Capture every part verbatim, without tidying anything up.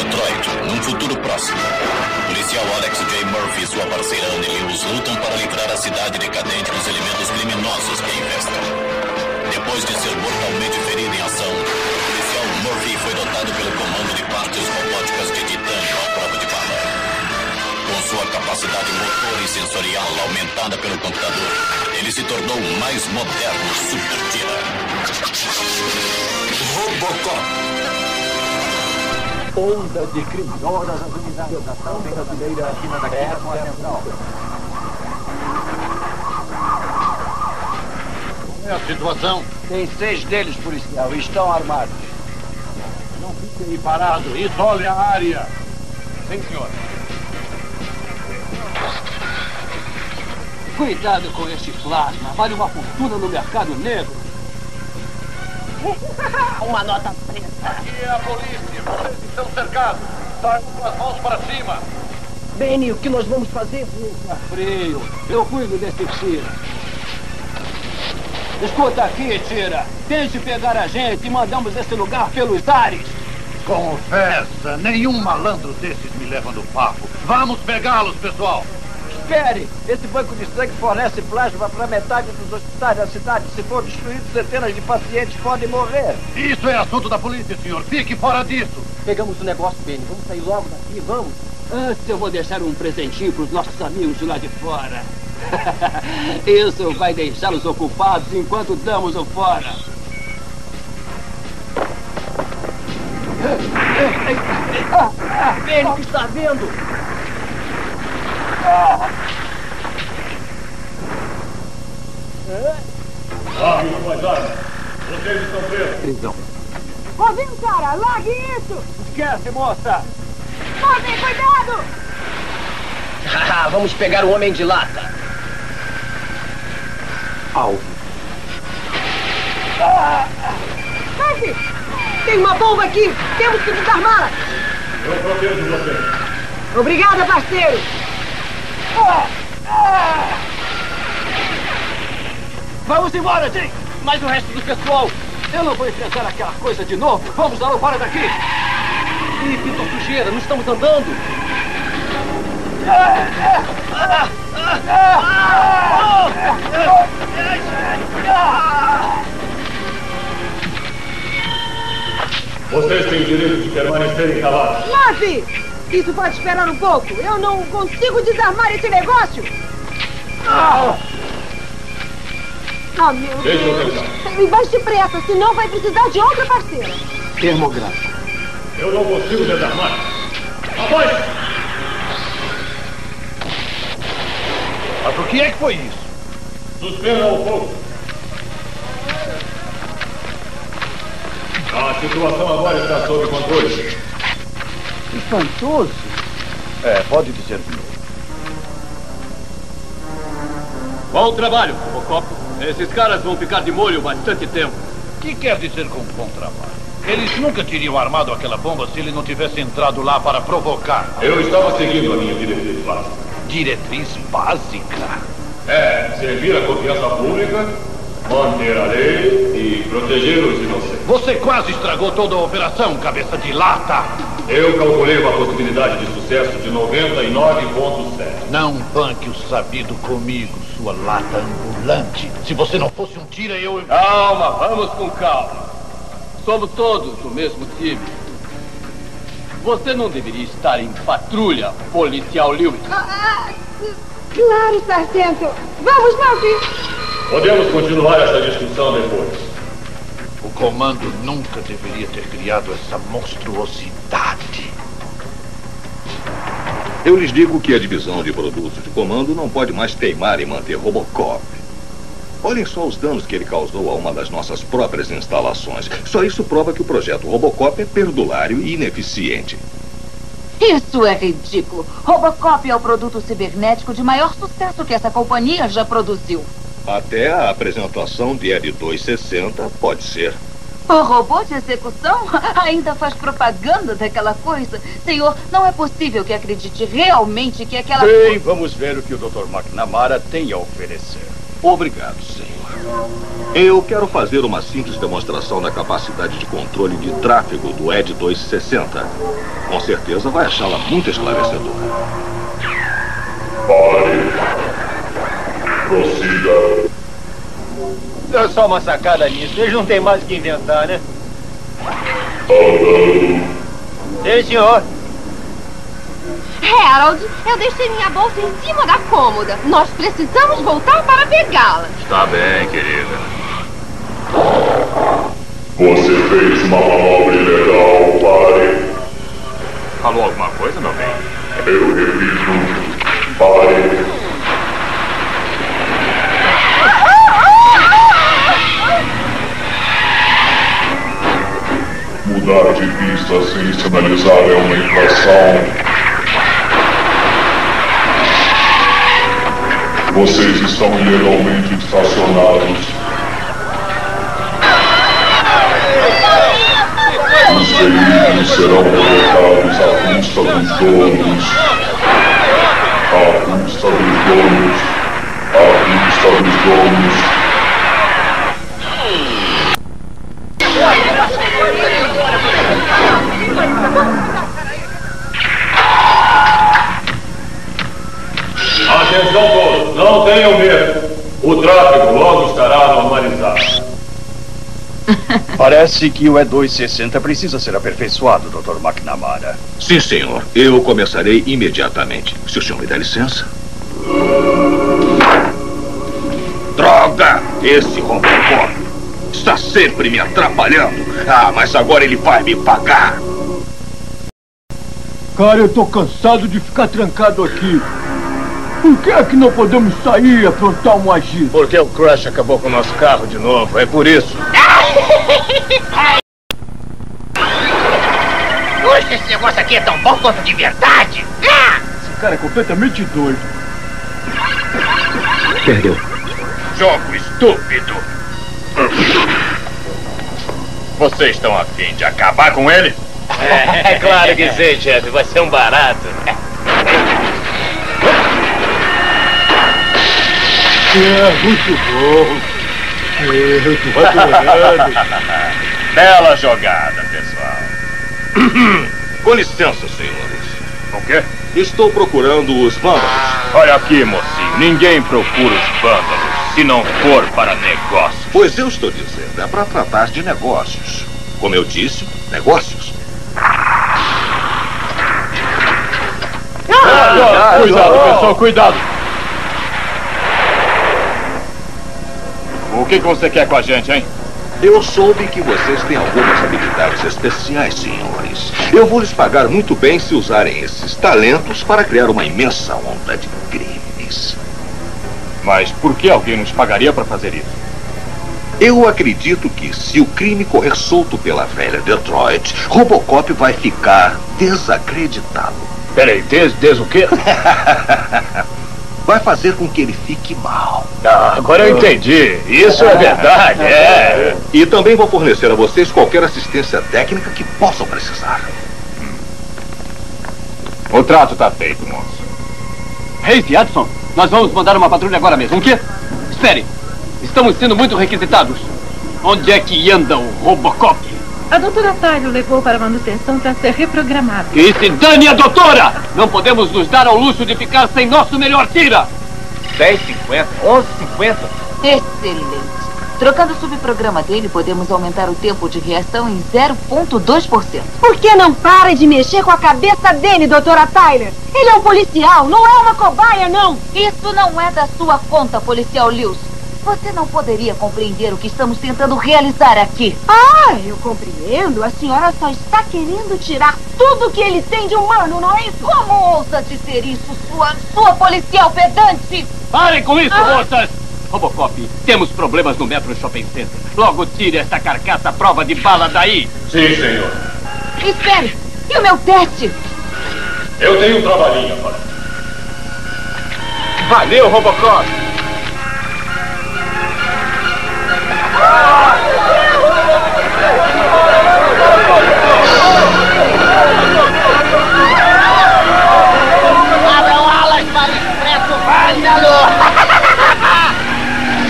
Detroit, num futuro próximo. O policial Alex J. Murphy e sua parceira Annie Lewis lutam para livrar a cidade decadente dos elementos criminosos que a infestam. Depois de ser mortalmente ferido em ação, o policial Murphy foi dotado pelo comando de partes robóticas de titânio à prova de bala. Com sua capacidade motor e sensorial aumentada pelo computador, ele se tornou o mais moderno super-tira. Robocop. Onda de criminosos nas unidades da ação brasileira aqui na Guerra Central. É a situação? Tem seis deles, policial, e estão armados. Não fiquem aí parado, isole a área. Sim, senhor. Cuidado com esse plasma, vale uma fortuna no mercado negro. Uma nota preta. Aqui é a polícia, vocês estão cercados. Saiam com as mãos para cima. Benny, o que nós vamos fazer? Fica frio, eu cuido desse tira. Escuta aqui, tira. Tente pegar a gente e mandamos esse lugar pelos ares. Conversa, nenhum malandro desses me leva no papo. Vamos pegá-los, pessoal. Espere! Esse banco de sangue fornece plasma para metade dos hospitais da cidade. Se for destruído, centenas de pacientes podem morrer. Isso é assunto da polícia, senhor. Fique fora disso. Pegamos o negócio, Benny. Vamos sair logo daqui, vamos. Antes eu vou deixar um presentinho para os nossos amigos de lá de fora. Isso vai deixá-los ocupados enquanto damos o fora. Benny, o que está vendo? Largue suas armas. Vocês estão presos. Prisão. Ouviu, cara? Largue isso! Esquece, moça! Tomem cuidado! Vamos pegar o homem de lata. Alvo. Harvey! Tem uma bomba aqui! Temos que desarmá-la! Eu protejo você. Obrigada, parceiro! Vamos embora, Jim! Mas o resto do pessoal, eu não vou enfrentar aquela coisa de novo. Vamos dar fora daqui! Ih, pintou sujeira, não estamos andando. Vocês têm o direito de permanecerem calados. Murphy! Isso pode esperar um pouco. Eu não consigo desarmar esse negócio. Ah, oh, meu Deixa eu Deus. tentar. E vai depressa, senão vai precisar de outra parceira. Termográfico. Eu não consigo desarmar. Abaixo! Mas o que é que foi isso? Suspenda o fogo. A situação agora está sob controle. Espantoso. É, pode dizer de novo. Bom trabalho, Robocop. Esses caras vão ficar de molho bastante tempo. O que quer dizer com bom trabalho? Eles nunca teriam armado aquela bomba se ele não tivesse entrado lá para provocar. Eu estava seguindo a minha diretriz básica. Diretriz básica? É, servir a confiança pública, manter a lei e proteger os inocentes. Você quase estragou toda a operação, cabeça de lata. Eu calculei uma possibilidade de sucesso de noventa e nove vírgula sete. Não banque o sabido comigo, sua lata ambulante. Se você não fosse um tira, eu... Calma, vamos com calma. Somos todos do mesmo time. Você não deveria estar em patrulha, policial Lewis. Ah, ah, claro, sargento. Vamos, Murphy. Podemos continuar essa discussão depois. O comando nunca deveria ter criado essa monstruosidade. Eu lhes digo que a divisão de produtos de comando não pode mais teimar em manter Robocop. Olhem só os danos que ele causou a uma das nossas próprias instalações. Só isso prova que o projeto Robocop é perdulário e ineficiente. Isso é ridículo. Robocop é o produto cibernético de maior sucesso que essa companhia já produziu. Até a apresentação de L duzentos e sessenta pode ser. O robô de execução ainda faz propaganda daquela coisa. Senhor, não é possível que acredite realmente que aquela... Bem, vamos ver o que o doutor McNamara tem a oferecer. Obrigado, senhor. Eu quero fazer uma simples demonstração da capacidade de controle de tráfego do E D duzentos e sessenta. Com certeza vai achá-la muito esclarecedora. Pare. Prossiga. Dá só uma sacada nisso. Eles não têm mais o que inventar, né? Andando. Sim, senhor. Harold, eu deixei minha bolsa em cima da cômoda. Nós precisamos voltar para pegá-la. Está bem, querida. Você fez uma manobra ilegal, pare. Falou alguma coisa, meu bem? Eu repito, pare. Mudar de pista sem sinalizar é uma infração. Vocês estão ilegalmente estacionados. Os veículos serão colocados à custa dos donos. À custa dos donos. À custa dos donos. Atenção todos, não tenham medo. O tráfego logo estará normalizado. Parece que o E duzentos e sessenta precisa ser aperfeiçoado, doutor McNamara. Sim, senhor. Eu começarei imediatamente. Se o senhor me der licença. Droga! Esse Robocop está sempre me atrapalhando. Ah, mas agora ele vai me pagar. Cara, eu tô cansado de ficar trancado aqui. Por que é que não podemos sair e aprontar um agito? Porque o Crush acabou com o nosso carro de novo, é por isso. Puxa, esse negócio aqui é tão bom quanto de verdade. Esse cara é completamente doido. Perdeu. Jogo estúpido. Vocês estão a fim de acabar com ele? É, é claro que sim, chefe. Vai ser um barato. É, muito bom. É, eu tô adorando. Bela jogada, pessoal. Com licença, senhores. O quê? Estou procurando os vândalos. Olha aqui, mocinho. Ninguém procura os vândalos se não for para negócios. Pois eu estou dizendo, é para tratar de negócios. Como eu disse, negócios. Ah, cuidado, pessoal, cuidado. O que você quer com a gente, hein? Eu soube que vocês têm algumas habilidades especiais, senhores. Eu vou lhes pagar muito bem se usarem esses talentos para criar uma imensa onda de crimes. Mas por que alguém nos pagaria para fazer isso? Eu acredito que, se o crime correr solto pela velha Detroit, Robocop vai ficar desacreditado. Peraí, des, des o quê? Vai fazer com que ele fique mal. Ah, agora eu entendi. Isso é verdade, é. E também vou fornecer a vocês qualquer assistência técnica que possam precisar. O trato tá feito, moço. Hayes e Adson, nós vamos mandar uma patrulha agora mesmo. O quê? Espere. Estamos sendo muito requisitados. Onde é que anda o Robocop? A doutora Tyler levou para manutenção para ser reprogramado. Que se dane a doutora! Não podemos nos dar ao luxo de ficar sem nosso melhor tira! dez e cinquenta, onze e cinquenta. Excelente. Trocando o subprograma dele, podemos aumentar o tempo de reação em zero vírgula dois por cento. Por que não para de mexer com a cabeça dele, doutora Tyler? Ele é um policial, não é uma cobaia, não! Isso não é da sua conta, policial Lewis. Você não poderia compreender o que estamos tentando realizar aqui. Ah, eu compreendo. A senhora só está querendo tirar tudo que ele tem de humano, não é isso? Como ousa dizer isso, sua, sua policial pedante? Parem com isso, ah. moças! Robocop, temos problemas no Metro Shopping Center. Logo tire essa carcaça à prova de bala daí. Sim, senhor. Espere, e o meu teste? Eu tenho um trabalhinho para. Valeu, Robocop! Abram alas para o expresso vândalo!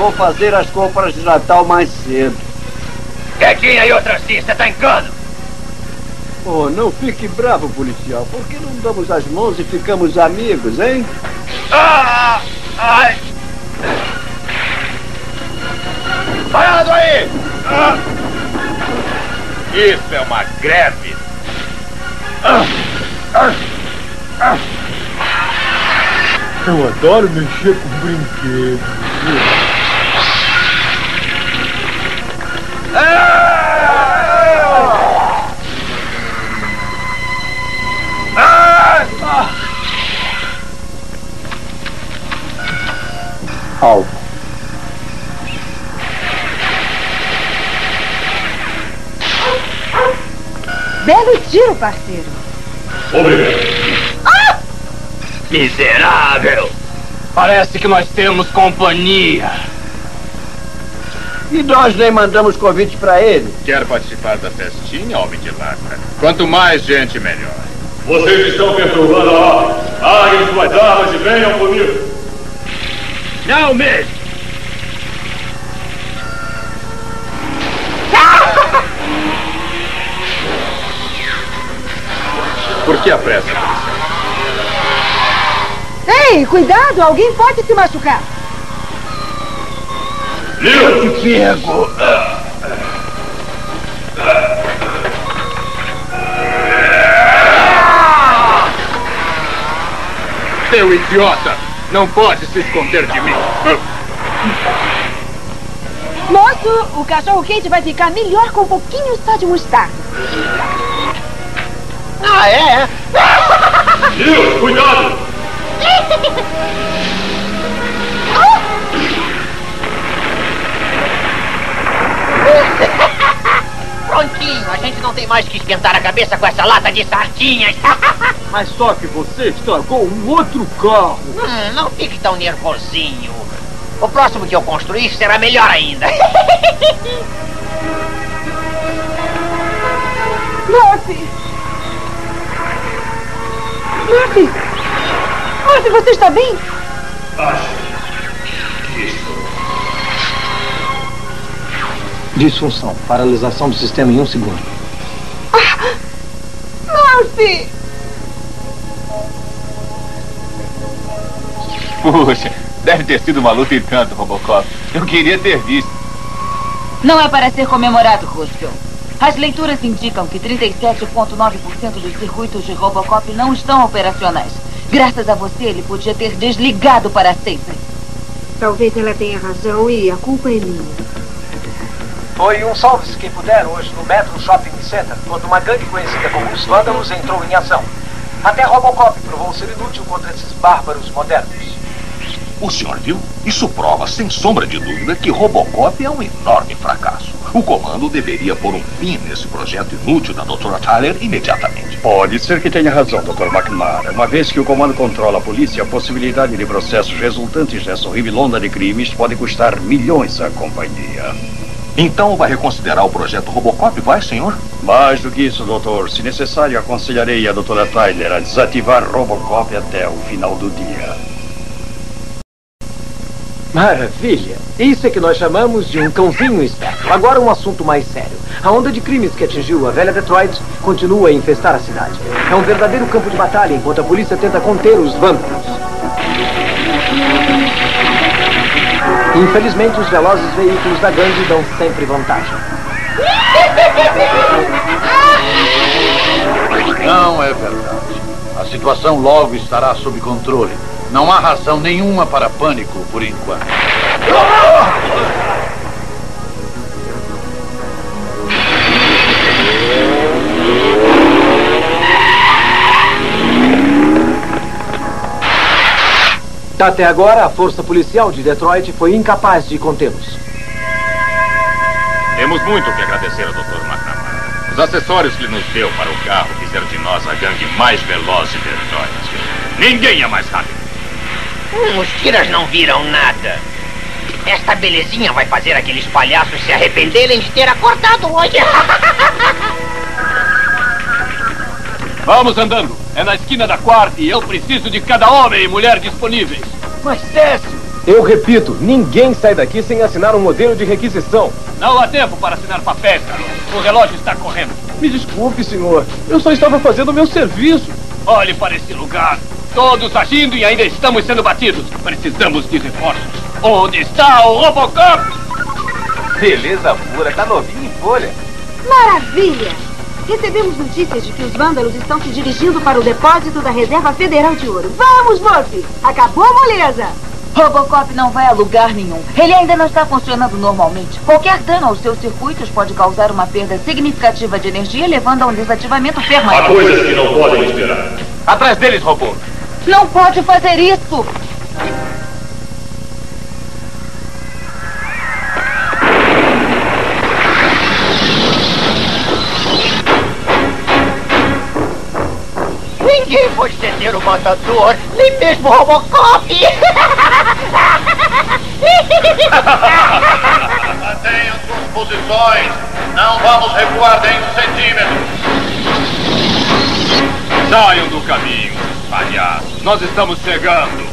vou fazer as compras de Natal mais cedo. Quietinha e outra assim, você tá em cano. Oh, não fique bravo, policial. Por que não damos as mãos e ficamos amigos, hein? Ah! Ai! Parado aí! Ah! Isso é uma greve. Ah! Ah! Ah! Eu adoro mexer com brinquedos. Alvo. Belo tiro, parceiro. Obrigado. Ah! Miserável! Parece que nós temos companhia. E nós nem mandamos convite pra ele. Quer participar da festinha, homem de lata? Quanto mais gente, melhor. Vocês estão perturbando a ordem. Larguem suas armas e venham comigo. Não mesmo! Por que a pressa, policial? Ei, cuidado, alguém pode se machucar. Eu te pego! Seu idiota! Não pode se esconder de mim! Moço, o cachorro quente vai ficar melhor com um pouquinho só de mostarda. Ah, é? Deus, cuidado! Prontinho, a gente não tem mais que esquentar a cabeça com essa lata de sardinhas. Mas só que você estragou um outro carro. Hum, não fique tão nervosinho. O próximo que eu construir será melhor ainda. Murphy! Murphy! Murphy, você está bem? Acho que estou. Disfunção. Paralisação do sistema em um segundo. Ah, Murphy! Puxa, deve ter sido uma luta e tanto, Robocop. Eu queria ter visto. Não é para ser comemorado, Roscoe. As leituras indicam que trinta e sete vírgula nove por cento dos circuitos de Robocop não estão operacionais. Graças a você, ele podia ter desligado para sempre. Talvez ela tenha razão e a culpa é minha. Foi um salve-se quem puder hoje no Metro Shopping Center, quando uma gangue conhecida como os Vândalos entrou em ação. Até Robocop provou ser inútil contra esses bárbaros modernos. O senhor viu? Isso prova, sem sombra de dúvida, que Robocop é um enorme fracasso. O comando deveria pôr um fim nesse projeto inútil da doutora Tyler imediatamente. Pode ser que tenha razão, doutor McNamara. Uma vez que o comando controla a polícia, a possibilidade de processos resultantes dessa horrível onda de crimes pode custar milhões à companhia. Então vai reconsiderar o projeto Robocop, vai, senhor? Mais do que isso, doutor. Se necessário, aconselharei a doutora Tyler a desativar Robocop até o final do dia. Maravilha! Isso é que nós chamamos de um cãozinho esperto. Agora um assunto mais sério. A onda de crimes que atingiu a velha Detroit continua a infestar a cidade. É um verdadeiro campo de batalha enquanto a polícia tenta conter os vândalos. Infelizmente, os velozes veículos da gangue dão sempre vantagem. Não é verdade. A situação logo estará sob controle. Não há razão nenhuma para pânico por enquanto. Até agora, a força policial de Detroit foi incapaz de contê-los. Temos muito que agradecer ao doutor McNamara. Os acessórios que ele nos deu para o carro fizeram de nós a gangue mais veloz de Detroit. Ninguém é mais rápido. Hum, os tiras não viram nada. Esta belezinha vai fazer aqueles palhaços se arrependerem de ter acordado hoje. Vamos andando. É na esquina da quarta e eu preciso de cada homem e mulher disponíveis. Mas, Cécio, Eu repito, ninguém sai daqui sem assinar um modelo de requisição. Não há tempo para assinar papéis, garoto. O relógio está correndo. Me desculpe, senhor. Eu só estava fazendo o meu serviço. Olhe para esse lugar. Todos agindo e ainda estamos sendo batidos. Precisamos de reforços. Onde está o Robocop? Beleza pura, tá novinho em folha. Maravilha! Recebemos notícias de que os vândalos estão se dirigindo para o depósito da Reserva Federal de Ouro. Vamos, Murphy! Acabou a moleza! Robocop não vai a lugar nenhum. Ele ainda não está funcionando normalmente. Qualquer dano aos seus circuitos pode causar uma perda significativa de energia, levando a um desativamento permanente. Há coisas que não podem esperar. Atrás deles, robô. Não pode fazer isso! Ninguém pode deter o matador, nem mesmo o Robocop! Mantenham suas posições. Não vamos recuar nem um centímetro. Saiam do caminho, palhaços. Nós estamos chegando.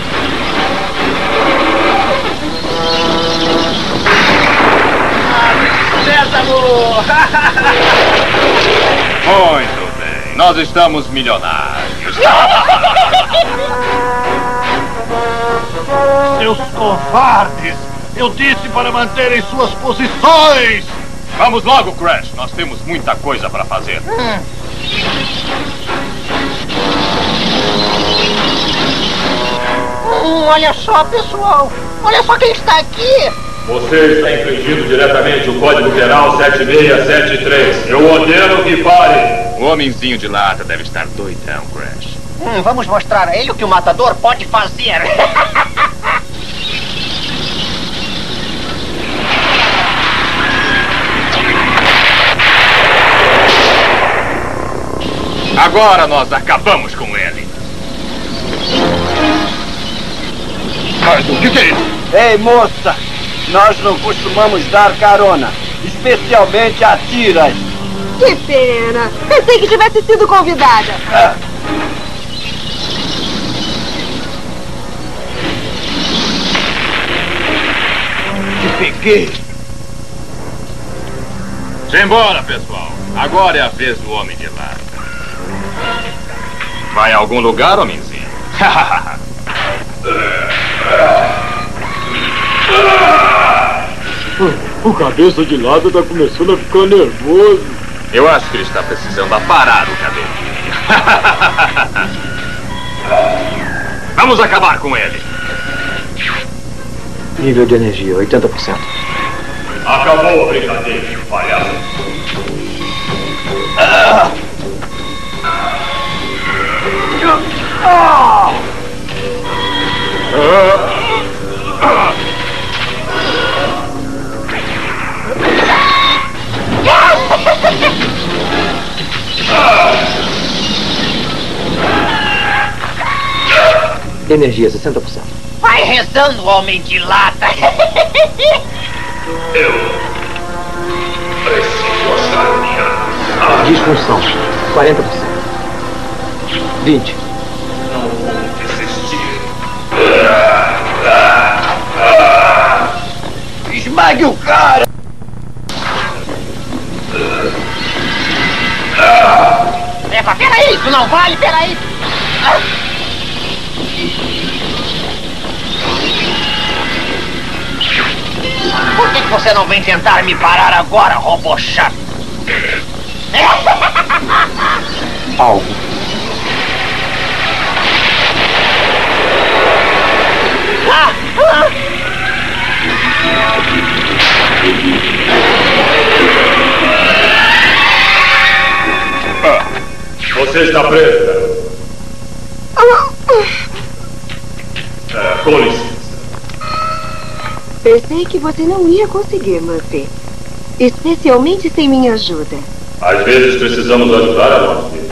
Sésamo! Muito bem. Nós estamos milionários. Seus covardes! Eu disse para manterem suas posições! Vamos logo, Crash. Nós temos muita coisa para fazer. Hum. Hum, olha só, pessoal. Olha só quem está aqui. Você está infringindo diretamente o Código Penal sete seis sete três. Eu ordeno que pare. O homenzinho de lata deve estar doidão, Crash. Hum, vamos mostrar a ele o que o matador pode fazer. Agora nós acabamos com ele. Mas o que, que é isso? Ei, moça! Nós não costumamos dar carona, especialmente a tiras. Que pena! Pensei que tivesse sido convidada. Ah. Te peguei. Simbora, pessoal. Agora é a vez do Homem de Lata. Vai a algum lugar, homenzinho? O cabeça de lado tá começando a ficar nervoso. Eu acho que ele está precisando aparar o cabelinho. Vamos acabar com ele. Nível de energia, oitenta por cento. Acabou a brincadeira, palhaço. Ah! Ah! Ah! Energia, sessenta por cento. Vai rezando, homem de lata. Eu preciso achar minha... Disfunção, quarenta por cento. vinte. Não vou desistir. Esmague o cara! Epa, peraí, isso não vale, peraí. Por que, que você não vem tentar me parar agora, robô chato? Alvo. Ah, ah. Ah, você está preso. É, com licença. Pensei que você não ia conseguir, Murphy. Especialmente sem minha ajuda. Às vezes precisamos ajudar a nós.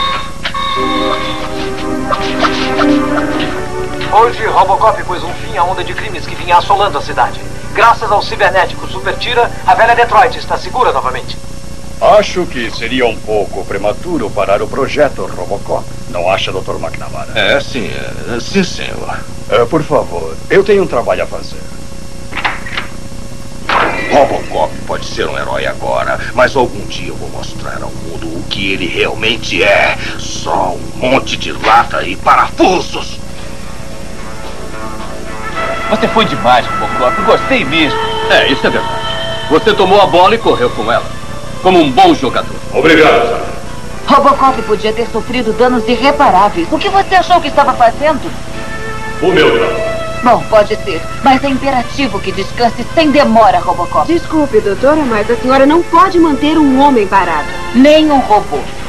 Hoje, Robocop pôs um fim à onda de crimes que vinha assolando a cidade. Graças ao cibernético Super Tira, a velha Detroit está segura novamente. Acho que seria um pouco prematuro parar o projeto Robocop. Não acha, doutor McNamara? É, sim. É, sim, senhor. É, por favor, eu tenho um trabalho a fazer. Robocop pode ser um herói agora, mas algum dia eu vou mostrar ao mundo o que ele realmente é. Só um monte de lata e parafusos. Você foi demais, Robocop. Gostei mesmo. É, isso é verdade. Você tomou a bola e correu com ela. Como um bom jogador. Obrigado, Sargento. Robocop podia ter sofrido danos irreparáveis. O que você achou que estava fazendo? O meu trabalho. Bom, pode ser, mas é imperativo que descanse sem demora, Robocop. Desculpe, doutora, mas a senhora não pode manter um homem parado. Nem um robô.